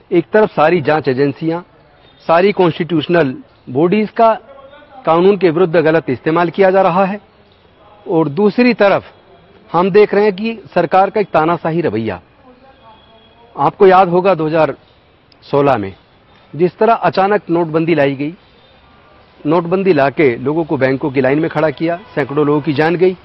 एक तरफ सारी जांच एजेंसियां, सारी कॉन्स्टिट्यूशनल बॉडीज का कानून के विरुद्ध गलत इस्तेमाल किया जा रहा है, और दूसरी तरफ हम देख रहे हैं कि सरकार का एक तानाशाही रवैया। आपको याद होगा 2016 में जिस तरह अचानक नोटबंदी लाई गई, नोटबंदी लाके लोगों को बैंकों की लाइन में खड़ा किया, सैकड़ों लोगों की जान गई,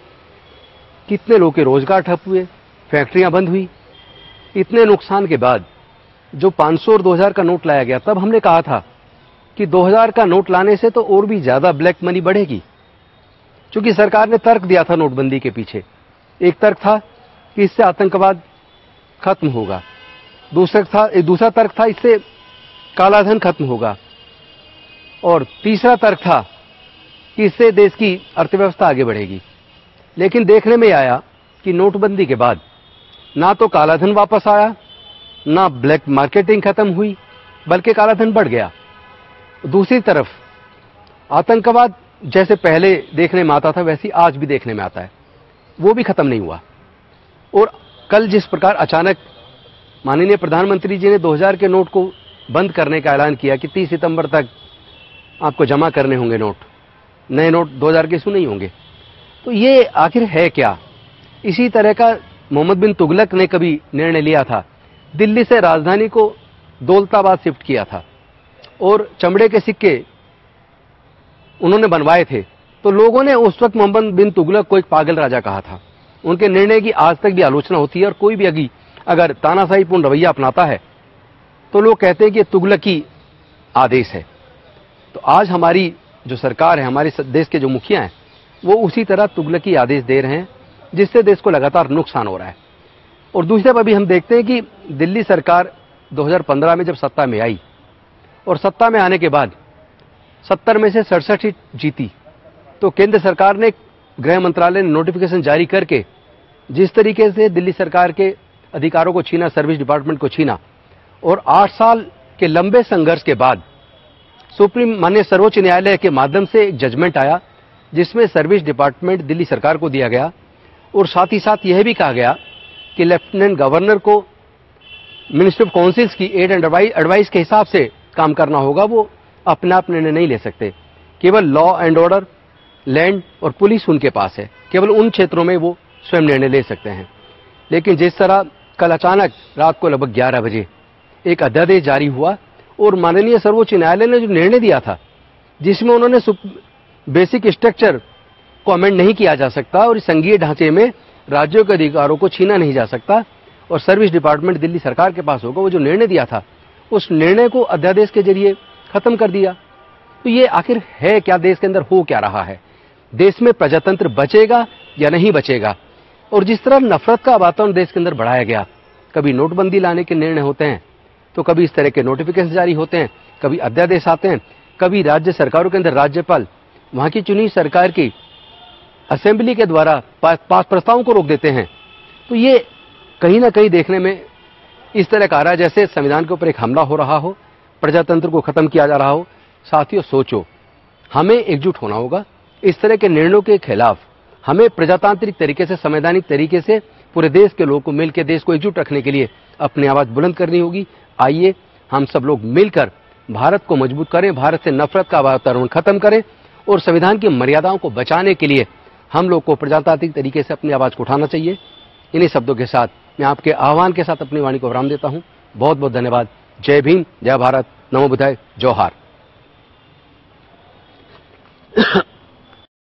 कितने लोगों के रोजगार ठप हुए, फैक्ट्रियां बंद हुई। इतने नुकसान के बाद जो 500 और 2000 का नोट लाया गया, तब हमने कहा था कि 2000 का नोट लाने से तो और भी ज्यादा ब्लैक मनी बढ़ेगी, क्योंकि सरकार ने तर्क दिया था नोटबंदी के पीछे। एक तर्क था कि इससे आतंकवाद खत्म होगा, दूसरा तर्क था इससे कालाधन खत्म होगा, और तीसरा तर्क था कि इससे देश की अर्थव्यवस्था आगे बढ़ेगी। लेकिन देखने में आया कि नोटबंदी के बाद ना तो कालाधन वापस आया, ना ब्लैक मार्केटिंग खत्म हुई, बल्कि कालाधन बढ़ गया। दूसरी तरफ आतंकवाद जैसे पहले देखने में आता था वैसे आज भी देखने में आता है, वो भी खत्म नहीं हुआ। और कल जिस प्रकार अचानक माननीय प्रधानमंत्री जी ने 2000 के नोट को बंद करने का ऐलान किया कि 30 सितंबर तक आपको जमा करने होंगे नोट, नए नोट 2000 के इशू नहीं होंगे, तो ये आखिर है क्या? इसी तरह का मोहम्मद बिन तुगलक ने कभी निर्णय लिया था, दिल्ली से राजधानी को दौलताबाद शिफ्ट किया था और चमड़े के सिक्के उन्होंने बनवाए थे, तो लोगों ने उस वक्त मोहम्मद बिन तुगलक को एक पागल राजा कहा था। उनके निर्णय की आज तक भी आलोचना होती है, और कोई भी अगर तानाशाहीपूर्ण रवैया अपनाता है तो लोग कहते हैं कि तुगलकी आदेश है। तो आज हमारी जो सरकार है, हमारे देश के जो मुखिया हैं, वो उसी तरह तुगलकी आदेश दे रहे हैं, जिससे देश को लगातार नुकसान हो रहा है। और दूसरे पर भी हम देखते हैं कि दिल्ली सरकार 2015 में जब सत्ता में आई, और सत्ता में आने के बाद 70 में से 67 सीट जीती, तो केंद्र सरकार ने, गृह मंत्रालय ने नोटिफिकेशन जारी करके जिस तरीके से दिल्ली सरकार के अधिकारों को छीना, सर्विस डिपार्टमेंट को छीना, और 8 साल के लंबे संघर्ष के बाद माननीय सर्वोच्च न्यायालय के माध्यम से एक जजमेंट आया, जिसमें सर्विस डिपार्टमेंट दिल्ली सरकार को दिया गया, और साथ ही साथ यह भी कहा गया कि लेफ्टिनेंट गवर्नर को मिनिस्ट्री ऑफ काउंसिल्स की एड एंड एडवाइस के हिसाब से काम करना होगा, वो अपने आप निर्णय नहीं ले सकते। केवल लॉ एंड ऑर्डर, लैंड और पुलिस उनके पास है, केवल उन क्षेत्रों में वो स्वयं निर्णय ले सकते हैं। लेकिन जिस तरह कल अचानक रात को लगभग 11 बजे एक अध्यादेश जारी हुआ, और माननीय सर्वोच्च न्यायालय ने जो निर्णय दिया था, जिसमें उन्होंने बेसिक स्ट्रक्चर को अमेंड नहीं किया जा सकता और संघीय ढांचे में राज्यों के अधिकारों को छीना नहीं जा सकता, और सर्विस डिपार्टमेंट दिल्ली सरकार के पास होगा, वो जो निर्णय दिया था उस निर्णय को अध्यादेश के जरिए खत्म कर दिया। तो ये आखिर है क्या? देश के अंदर हो क्या रहा है? देश में प्रजातंत्र बचेगा या नहीं बचेगा? और जिस तरह नफरत का वातावरण देश के अंदर बढ़ाया गया, कभी नोटबंदी लाने के निर्णय होते हैं, तो कभी इस तरह के नोटिफिकेशन जारी होते हैं, कभी अध्यादेश आते हैं, कभी राज्य सरकारों के अंदर राज्यपाल वहां की चुनी सरकार की असेंबली के द्वारा पास प्रस्तावों को रोक देते हैं। तो ये कहीं ना कहीं देखने में इस तरह का आ रहा है जैसे संविधान के ऊपर एक हमला हो रहा हो, प्रजातंत्र को खत्म किया जा रहा हो। साथियों, सोचो, हमें एकजुट होना होगा। इस तरह के निर्णयों के खिलाफ हमें प्रजातांत्रिक तरीके से, संवैधानिक तरीके से पूरे देश के लोगों को मिलकर देश को एकजुट रखने के लिए अपनी आवाज बुलंद करनी होगी। आइए हम सब लोग मिलकर भारत को मजबूत करें, भारत से नफरत का वातावरण खत्म करें, और संविधान की मर्यादाओं को बचाने के लिए हम लोग को प्रजातांत्रिक तरीके से अपनी आवाज को उठाना चाहिए। इन्हीं शब्दों के साथ मैं आपके आह्वान के साथ अपनी वाणी को विराम देता हूं। बहुत बहुत धन्यवाद। जय भीम, जय भारत, नमो बुद्धाय, जोहार।